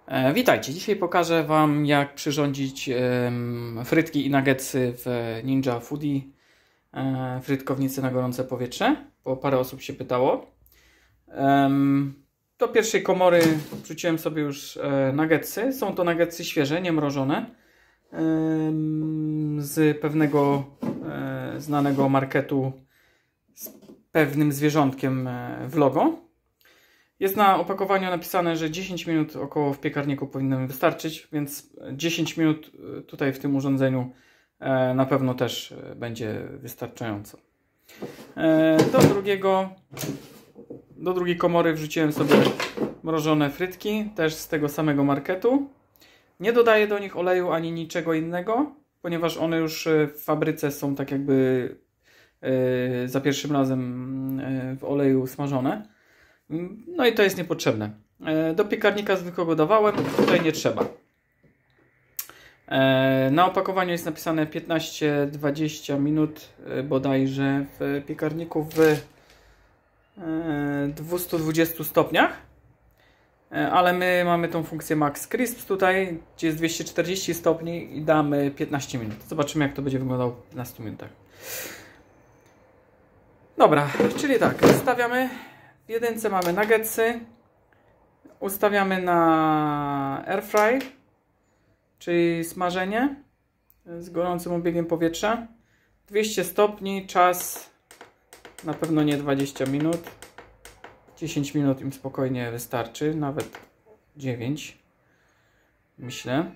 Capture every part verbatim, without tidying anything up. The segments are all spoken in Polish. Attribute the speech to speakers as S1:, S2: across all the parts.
S1: E, witajcie, dzisiaj pokażę Wam, jak przyrządzić e, frytki i nuggetsy w Ninja Foodi, e, frytkownicy na gorące powietrze, bo parę osób się pytało. E, do pierwszej komory wrzuciłem sobie już e, nuggetsy. Są to nuggetsy świeże, nie mrożone, e, z pewnego e, znanego marketu z pewnym zwierzątkiem w logo. Jest na opakowaniu napisane, że dziesięć minut około w piekarniku powinno mi wystarczyć, więc dziesięć minut tutaj w tym urządzeniu na pewno też będzie wystarczająco. Do drugiego, do drugiej komory wrzuciłem sobie mrożone frytki, też z tego samego marketu. Nie dodaję do nich oleju ani niczego innego, ponieważ one już w fabryce są tak jakby za pierwszym razem w oleju smażone. No i to jest niepotrzebne. Do piekarnika zwykłego dawałem, tutaj nie trzeba. Na opakowaniu jest napisane piętnaście do dwudziestu minut bodajże w piekarniku w dwustu dwudziestu stopniach. Ale my mamy tą funkcję Max Crisp tutaj, gdzie jest dwieście czterdzieści stopni i damy piętnaście minut. Zobaczymy, jak to będzie wyglądało w piętnastu minutach. Dobra, czyli tak, stawiamy. W jedynce mamy nuggetsy, ustawiamy na airfry, czyli smażenie z gorącym obiegiem powietrza. dwieście stopni, czas na pewno nie dwadzieścia minut, dziesięć minut im spokojnie wystarczy, nawet dziewięć, myślę.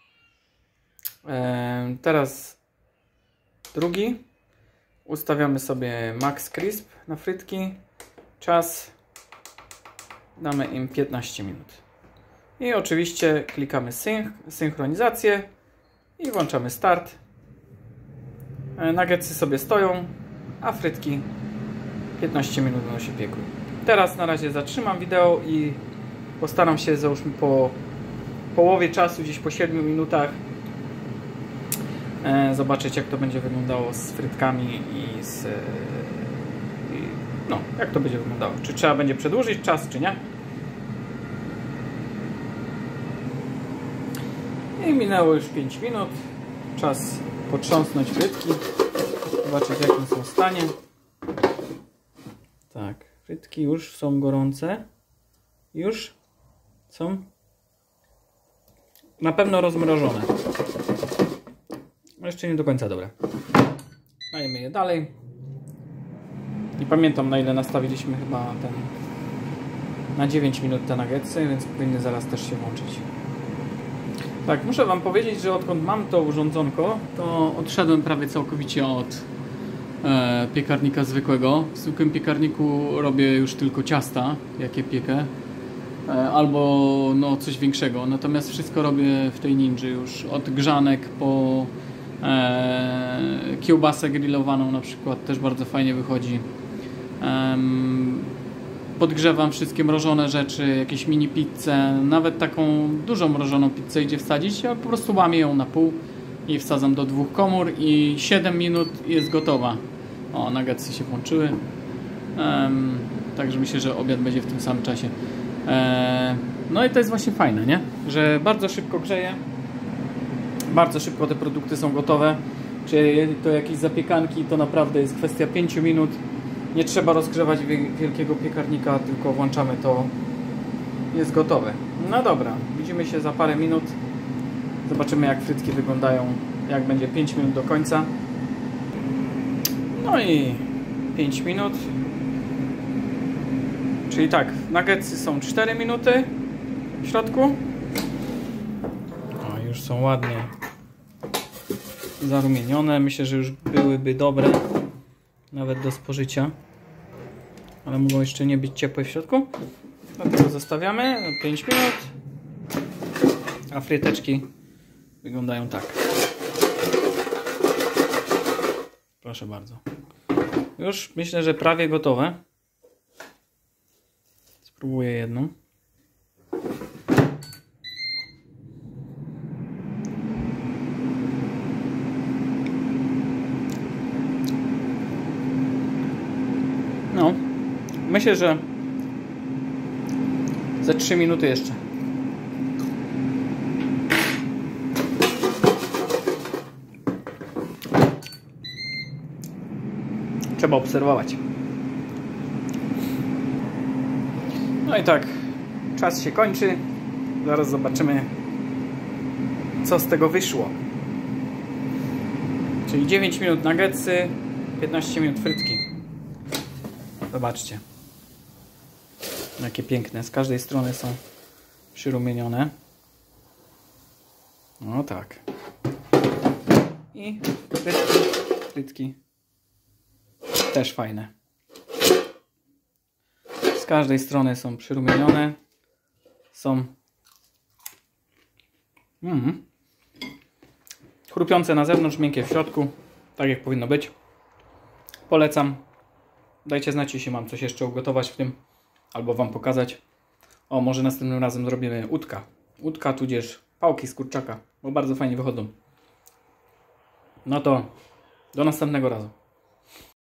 S1: Eee, teraz drugi, ustawiamy sobie Max Crisp na frytki. Czas damy im piętnaście minut. I oczywiście klikamy synch, synchronizację i włączamy start. Nuggetsy sobie stoją, a frytki piętnaście minut będą się piekły. Teraz na razie zatrzymam wideo i postaram się, załóżmy po połowie czasu, gdzieś po siedmiu minutach, zobaczyć, jak to będzie wyglądało z frytkami i z... No, jak to będzie wyglądało? Czy trzeba będzie przedłużyć czas, czy nie? I minęło już pięć minut. Czas potrząsnąć frytki. Zobaczyć, w jakim są stanie. Tak, frytki już są gorące. Już są na pewno rozmrożone. Jeszcze nie do końca dobre. Dajemy je dalej. Nie pamiętam, na ile nastawiliśmy, chyba ten na dziewięć minut te nuggetsy, więc powinny zaraz też się włączyć. Tak, muszę Wam powiedzieć, że odkąd mam to urządzonko, to odszedłem prawie całkowicie od e, piekarnika zwykłego. W zwykłym piekarniku robię już tylko ciasta, jakie piekę, e, albo no, coś większego. Natomiast wszystko robię w tej Ninży już, od grzanek po e, kiełbasę grillowaną na przykład, też bardzo fajnie wychodzi. Podgrzewam wszystkie mrożone rzeczy, jakieś mini pizzę, nawet taką dużą mrożoną pizzę idzie wsadzić, ja po prostu łamię ją na pół i wsadzam do dwóch komór i siedem minut jest gotowa. O, nuggetsy się włączyły. Um, także myślę, że obiad będzie w tym samym czasie. E, no i to jest właśnie fajne, nie? Że bardzo szybko grzeje, bardzo szybko te produkty są gotowe. Czy to jakieś zapiekanki, to naprawdę jest kwestia pięciu minut. Nie trzeba rozgrzewać wielkiego piekarnika, tylko włączamy to, jest gotowe. No dobra, widzimy się za parę minut. Zobaczymy, jak frytki wyglądają, jak będzie pięć minut do końca. No i pięć minut. Czyli tak, nuggetsy są cztery minuty w środku. O, już są ładnie zarumienione. Myślę, że już byłyby dobre nawet do spożycia, ale mogą jeszcze nie być ciepłe w środku, dlatego zostawiamy pięć minut, a fryteczki wyglądają tak. Proszę bardzo, już myślę, że prawie gotowe. Spróbuję jedną. No, myślę, że za trzy minuty jeszcze. Trzeba obserwować. No i tak, czas się kończy. Zaraz zobaczymy, co z tego wyszło. Czyli dziewięć minut nuggetsy, piętnaście minut frytki. Zobaczcie. Jakie piękne. Z każdej strony są przyrumienione. No tak. I frytki, frytki też fajne. Z każdej strony są przyrumienione. Są mm, chrupiące na zewnątrz, miękkie w środku. Tak jak powinno być. Polecam. Dajcie znać, jeśli mam coś jeszcze ugotować w tym. Albo wam pokazać. O, może następnym razem zrobimy udka. Udka tudzież pałki z kurczaka. Bo bardzo fajnie wychodzą. No to do następnego razu.